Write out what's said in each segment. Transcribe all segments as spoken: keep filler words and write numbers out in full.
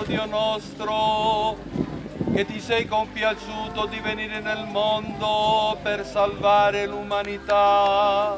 Dio nostro, che ti sei compiaciuto di venire nel mondo per salvare l'umanità.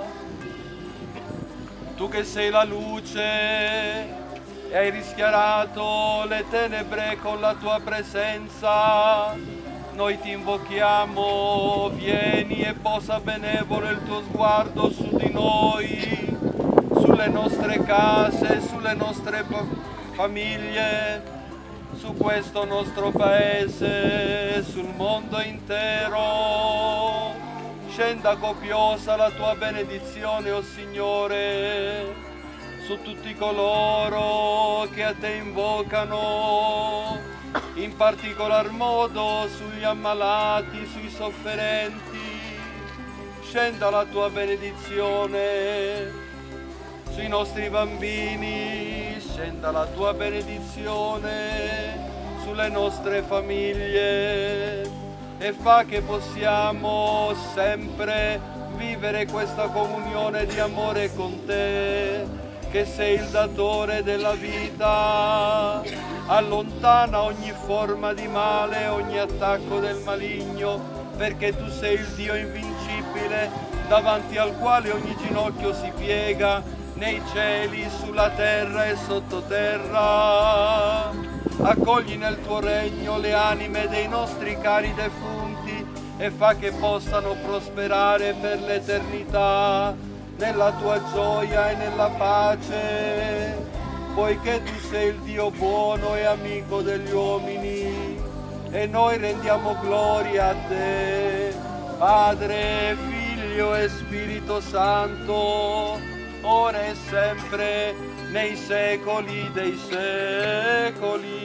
Tu che sei la luce e hai rischiarato le tenebre con la tua presenza, noi ti invochiamo, vieni e posa benevolo il tuo sguardo su di noi, sulle nostre case, sulle nostre famiglie, su questo nostro paese, sul mondo intero. Scenda copiosa la tua benedizione, o Signore, su tutti coloro che a te invocano, in particolar modo sugli ammalati, sui sofferenti. Scenda la tua benedizione sui nostri bambini, scenda la tua benedizione sulle nostre famiglie e fa che possiamo sempre vivere questa comunione di amore con te, che sei il datore della vita. Allontana ogni forma di male, ogni attacco del maligno, perché tu sei il Dio invincibile davanti al quale ogni ginocchio si piega, nei cieli, sulla terra e sottoterra. Accogli nel tuo regno le anime dei nostri cari defunti e fa che possano prosperare per l'eternità nella tua gioia e nella pace, poiché tu sei il Dio buono e amico degli uomini, e noi rendiamo gloria a te, Padre, Figlio e Spirito Santo, ora e sempre, nei secoli dei secoli.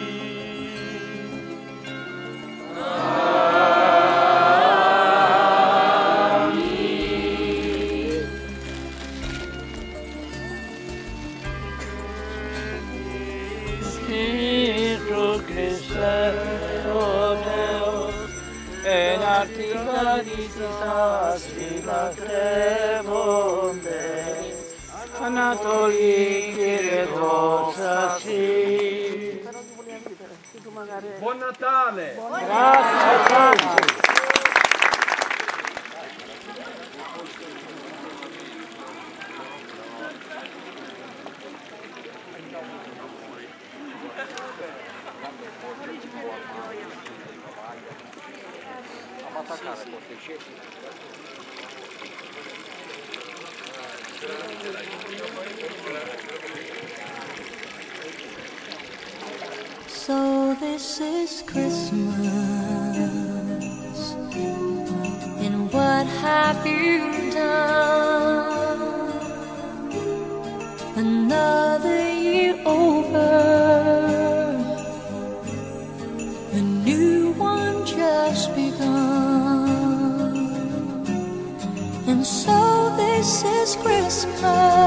Amen. Spiritus Christe, o Deus, en artica dicitas vila crevonde, Anatoli Chiredosaci. Buon Natale! Grazie tanto! So this is Christmas, and what have you done? Another year over, a new one just begun, and so this is Christmas.